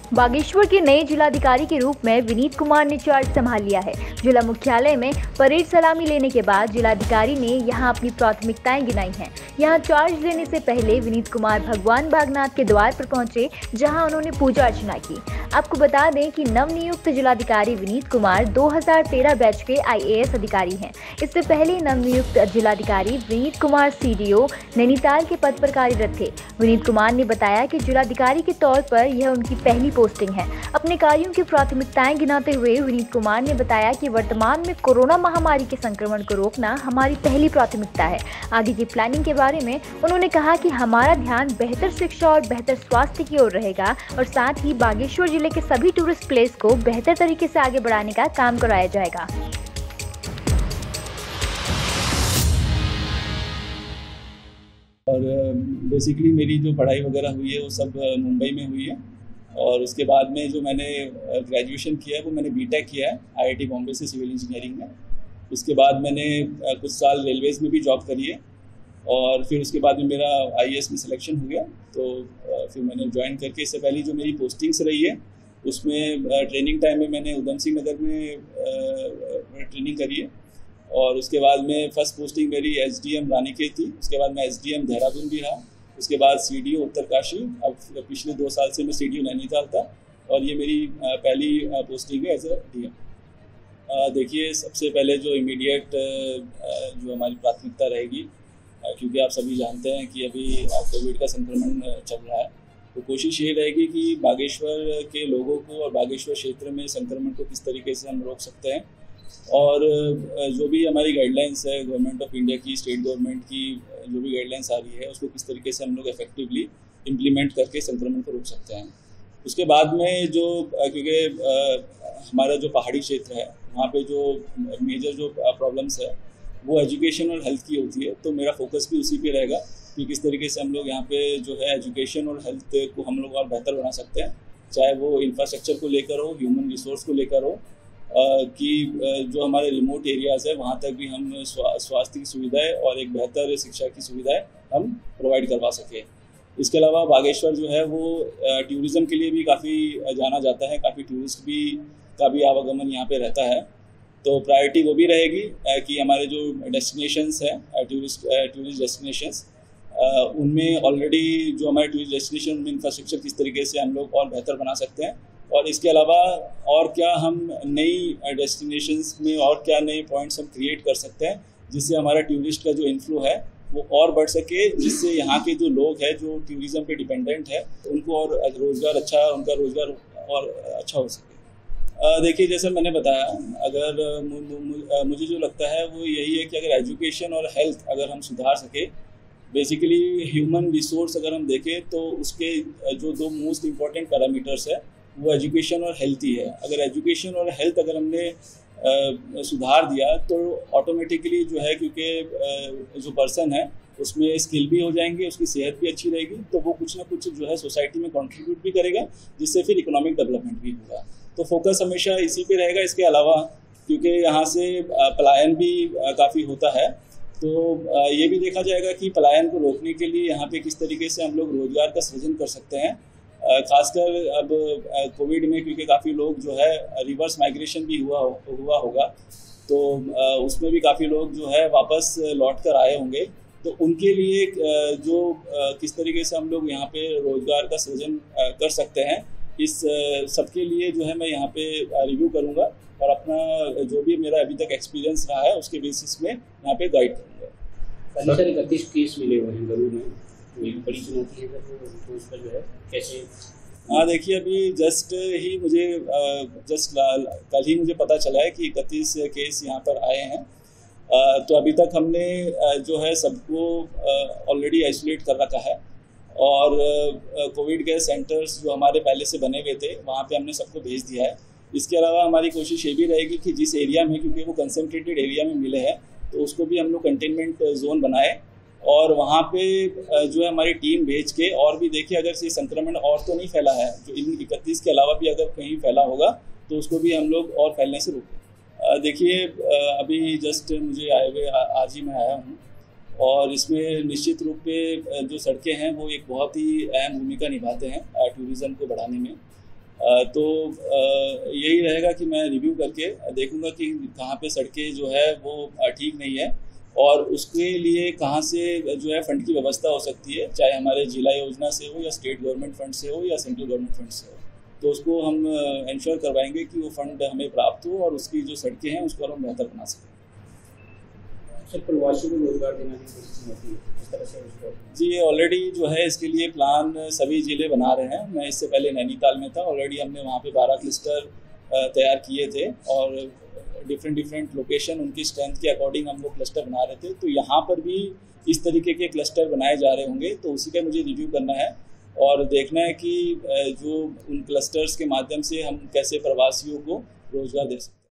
बागेश्वर के नए जिलाधिकारी के रूप में विनीत कुमार ने चार्ज संभाल लिया है। जिला मुख्यालय में परेड सलामी लेने के बाद जिलाधिकारी ने यहां अपनी प्राथमिकताएं गिनाई हैं। यहां चार्ज लेने से पहले विनीत कुमार भगवान बागनाथ के द्वार पर पहुंचे, जहां उन्होंने पूजा अर्चना की। आपको बता दें कि नवनियुक्त जिलाधिकारी विनीत कुमार 2013 बैच के IAS अधिकारी हैं। इससे पहले नवनियुक्त जिलाधिकारी विनीत कुमार CDO नैनीताल के पद पर कार्यरत थे। विनीत कुमार ने बताया कि जिलाधिकारी के तौर पर यह उनकी पहली पोस्टिंग है। अपने कार्यों की प्राथमिकताएं गिनाते हुए विनीत कुमार ने बताया कि वर्तमान में कोरोना महामारी के संक्रमण को रोकना हमारी पहली प्राथमिकता है। आगे की प्लानिंग के बारे में उन्होंने कहा कि हमारा ध्यान बेहतर शिक्षा और बेहतर स्वास्थ्य की ओर रहेगा और साथ ही बागेश्वर जिले के सभी टूरिस्ट प्लेस को बेहतर तरीके से आगे बढ़ाने का काम कराया जाएगा। और बेसिकली मेरी जो पढ़ाई वगैरह हुई है वो सब मुंबई में हुई है और उसके बाद में जो मैंने ग्रेजुएशन किया है वो मैंने BTech किया है IIT बॉम्बे से सिविल इंजीनियरिंग में। उसके बाद मैंने कुछ साल रेलवेज़ में भी जॉब करी है और फिर उसके बाद में मेरा IAS में सिलेक्शन हो गया, तो फिर मैंने ज्वाइन करके इससे पहले जो मेरी पोस्टिंग्स रही है उसमें ट्रेनिंग टाइम में मैंने उधम सिंह नगर में ट्रेनिंग करी है और उसके बाद में फर्स्ट पोस्टिंग मेरी SDM रानीखेत थी। उसके बाद मैं SDM देहरादून भी रहा, उसके बाद CDO उत्तरकाशी, अब पिछले 2 साल से मैं CDO नैनीताल था और ये मेरी पहली पोस्टिंग है एज अ DM। देखिए, सबसे पहले जो इमीडिएट जो हमारी प्राथमिकता रहेगी, क्योंकि आप सभी जानते हैं कि अभी कोविड का संक्रमण चल रहा है, तो कोशिश ये रहेगी कि बागेश्वर के लोगों को और बागेश्वर क्षेत्र में संक्रमण को किस तरीके से हम रोक सकते हैं और जो भी हमारी गाइडलाइंस है गवर्नमेंट ऑफ इंडिया की, स्टेट गवर्नमेंट की जो भी गाइडलाइंस आ रही है उसको किस तरीके से हम लोग इफेक्टिवली इम्प्लीमेंट करके संक्रमण को रोक सकते हैं। उसके बाद में जो क्योंकि हमारा जो पहाड़ी क्षेत्र है वहाँ पे जो मेजर जो प्रॉब्लम्स है वो एजुकेशन और हेल्थ की होती है, तो मेरा फोकस भी उसी पे रहेगा कि किस तरीके से हम लोग यहाँ पे जो है एजुकेशन और हेल्थ को हम लोग और बेहतर बना सकते हैं, चाहे वो इंफ्रास्ट्रक्चर को लेकर हो, ह्यूमन रिसोर्स को लेकर हो, कि जो हमारे रिमोट एरियाज़ है वहाँ तक भी हम स्वास्थ्य की सुविधाएं और एक बेहतर शिक्षा की सुविधाएं हम प्रोवाइड करवा सकें। इसके अलावा बागेश्वर जो है वो टूरिज़्म के लिए भी काफ़ी जाना जाता है, काफ़ी टूरिस्ट भी का भी आवागमन यहाँ पे रहता है, तो प्रायोरिटी वो भी रहेगी कि हमारे जो डेस्टिनेशंस हैं टूरिस्ट डेस्टिनेशंस उनमें ऑलरेडी जो हमारे टूरिस्ट डेस्टिनेशन में इंफ्रास्ट्रक्चर किस तरीके से हम लोग और बेहतर बना सकते हैं और इसके अलावा और क्या हम नई डेस्टिनेशंस में और क्या नए पॉइंट्स हम क्रिएट कर सकते हैं जिससे हमारा टूरिस्ट का जो इन्फ्लो है वो और बढ़ सके, जिससे यहाँ के जो लोग हैं जो टूरिज़्म पे डिपेंडेंट है उनको और रोज़गार उनका रोज़गार और अच्छा हो सके। देखिए, जैसे मैंने बताया, अगर मुझे जो लगता है वो यही है कि अगर एजुकेशन और हेल्थ अगर हम सुधार सके, बेसिकली ह्यूमन रिसोर्स अगर हम देखें तो उसके जो 2 मोस्ट इम्पॉर्टेंट पैरामीटर्स है वो एजुकेशन और हेल्थ ही है। अगर एजुकेशन और हेल्थ अगर हमने सुधार दिया तो ऑटोमेटिकली जो है, क्योंकि जो पर्सन है उसमें स्किल भी हो जाएंगे, उसकी सेहत भी अच्छी रहेगी, तो वो कुछ ना कुछ जो है सोसाइटी में कंट्रीब्यूट भी करेगा, जिससे फिर इकोनॉमिक डेवलपमेंट भी होगा। तो फोकस हमेशा इसी पे रहेगा। इसके अलावा क्योंकि यहाँ से पलायन भी काफ़ी होता है, तो ये भी देखा जाएगा कि पलायन को रोकने के लिए यहाँ पे किस तरीके से हम लोग रोज़गार का सृजन कर सकते हैं। खासकर अब कोविड में क्योंकि काफ़ी लोग जो है रिवर्स माइग्रेशन भी हुआ होगा, तो उसमें भी काफ़ी लोग जो है वापस लौट कर आए होंगे, तो उनके लिए जो किस तरीके से हम लोग यहाँ पे रोज़गार का सृजन कर सकते हैं, इस सबके लिए जो है मैं यहाँ पे रिव्यू करूँगा और अपना जो भी मेरा अभी तक एक्सपीरियंस रहा है उसके बेसिस में यहाँ पे गाइड करूँगा। सर, 31 केस मिले हुए हैं गरुड़ में, एक बड़ी चुनौती है तो उस पर जो है कैसे? हाँ, देखिए, अभी जस्ट कल ही मुझे पता चला है कि 31 केस यहाँ पर आए हैं, तो अभी तक हमने जो है सबको ऑलरेडी आइसोलेट कर रखा है और कोविड केयर सेंटर्स जो हमारे पहले से बने हुए थे वहाँ पे हमने सबको भेज दिया है। इसके अलावा हमारी कोशिश ये भी रहेगी कि जिस एरिया में, क्योंकि वो कंसंट्रेटेड एरिया में मिले हैं, तो उसको भी हम लोग कंटेनमेंट जोन बनाए और वहाँ पे जो है हमारी टीम भेज के और भी देखिए अगर ये संक्रमण और तो नहीं फैला है, जो इन 31 के अलावा भी अगर कहीं फैला होगा तो उसको भी हम लोग और फैलने से रोकें। देखिए, अभी जस्ट मुझे आए हुए आज ही मैं आया हूँ और इसमें निश्चित रूप पे जो सड़कें हैं वो एक बहुत ही अहम भूमिका निभाते हैं टूरिज़्म को बढ़ाने में। तो यही रहेगा कि मैं रिव्यू करके देखूंगा कि कहाँ पे सड़कें जो है वो ठीक नहीं है और उसके लिए कहाँ से जो है फंड की व्यवस्था हो सकती है, चाहे हमारे जिला योजना से हो या स्टेट गवर्नमेंट फंड से हो या सेंट्रल गवर्नमेंट फंड से हो। तो उसको हम इंश्योर करवाएंगे कि वो फंड हमें प्राप्त हो और उसकी जो सड़कें हैं उसको हम बेहतर बना सकें। प्रवासियों को रोजगार देने की कोशिश होती है इस तरह से उसको? जी, ये ऑलरेडी जो है इसके लिए प्लान सभी ज़िले बना रहे हैं। मैं इससे पहले नैनीताल में था, ऑलरेडी हमने वहाँ पे 12 क्लस्टर तैयार किए थे और डिफरेंट लोकेशन उनकी स्ट्रेंथ के अकॉर्डिंग हम लोग क्लस्टर बना रहे थे। तो यहाँ पर भी इस तरीके के क्लस्टर बनाए जा रहे होंगे, तो उसी का मुझे रिव्यू करना है और देखना है कि जो उन क्लस्टर्स के माध्यम से हम कैसे प्रवासियों को रोज़गार दे सकते हैं।